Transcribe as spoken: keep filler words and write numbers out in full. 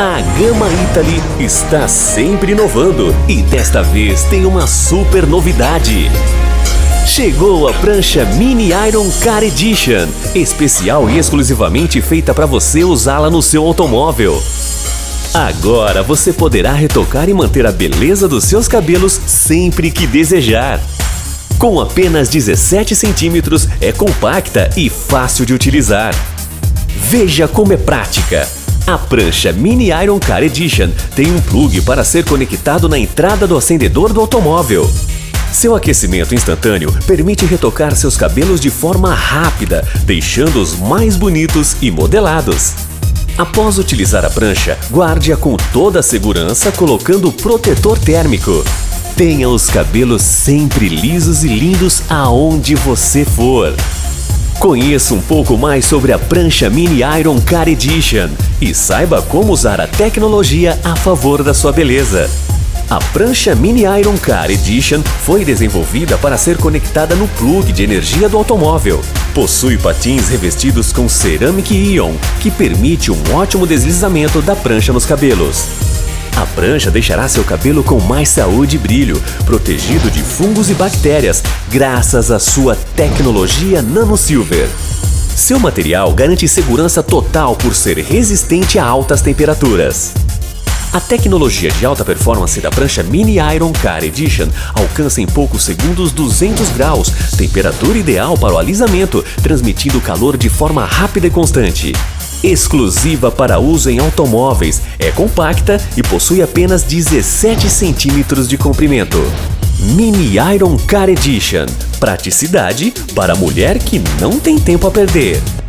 A Gama Italy está sempre inovando e desta vez tem uma super novidade. Chegou a prancha Mini Iron Car Edition, especial e exclusivamente feita para você usá-la no seu automóvel. Agora você poderá retocar e manter a beleza dos seus cabelos sempre que desejar. Com apenas dezessete centímetros, é compacta e fácil de utilizar. Veja como é prática! A prancha Mini Iron Car Edition tem um plug para ser conectado na entrada do acendedor do automóvel. Seu aquecimento instantâneo permite retocar seus cabelos de forma rápida, deixando-os mais bonitos e modelados. Após utilizar a prancha, guarde-a com toda a segurança colocando protetor térmico. Tenha os cabelos sempre lisos e lindos aonde você for. Conheça um pouco mais sobre a prancha Mini Iron Car Edition e saiba como usar a tecnologia a favor da sua beleza. A prancha Mini Iron Car Edition foi desenvolvida para ser conectada no plug de energia do automóvel. Possui patins revestidos com Ceramic Ion, que permite um ótimo deslizamento da prancha nos cabelos. A prancha deixará seu cabelo com mais saúde e brilho, protegido de fungos e bactérias, graças à sua tecnologia Nano Silver. Seu material garante segurança total por ser resistente a altas temperaturas. A tecnologia de alta performance da prancha Mini Iron Car Edition alcança em poucos segundos duzentos graus, temperatura ideal para o alisamento, transmitindo calor de forma rápida e constante. Exclusiva para uso em automóveis, é compacta e possui apenas dezessete centímetros de comprimento. Mini Iron Car Edition. Praticidade para a mulher que não tem tempo a perder.